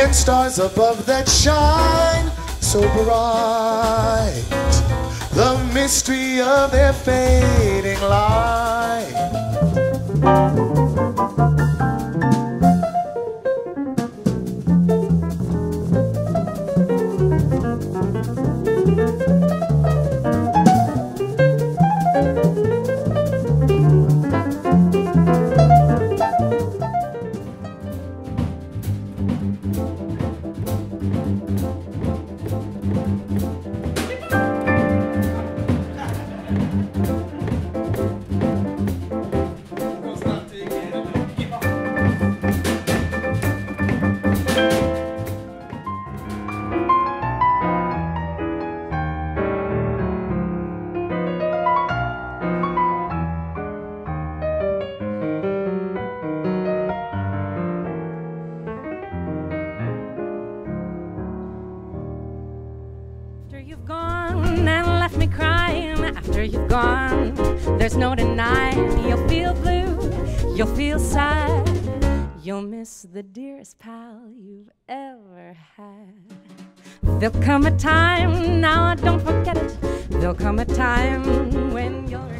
and stars above that shine so bright, the mystery of their fading light. You've gone and left me crying. After you've gone, there's no denying. You'll feel blue, you'll feel sad. You'll miss the dearest pal you've ever had. There'll come a time, now don't forget it. There'll come a time when you'll